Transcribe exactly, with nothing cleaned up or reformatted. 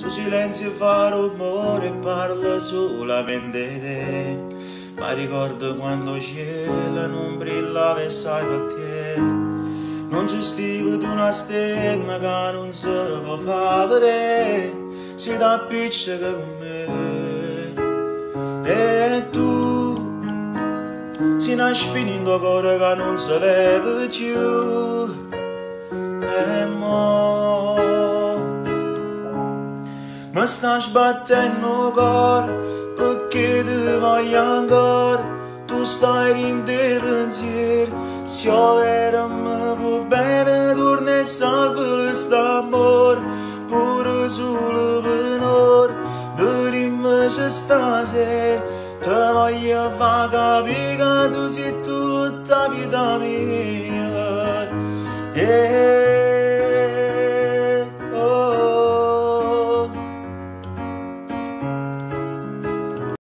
Su silenzio fa rumore e parla solamente di te. Ma ricordo quando cielo non brillava e sai perché. Non gestivo di una stella che non si può fare vedere. Si da appiccica con me. E tu si nasce in tuo cuore che non si leva più. E mo mi sta sbattendo il cuore perché ti voglio ancora. Tu stai in te pensieri, se io vera mi va bene torna e salva quest'amore. Pure solo per ora, per invece stasera ti voglio far capire che tu sei tutta vita mia. Yeah.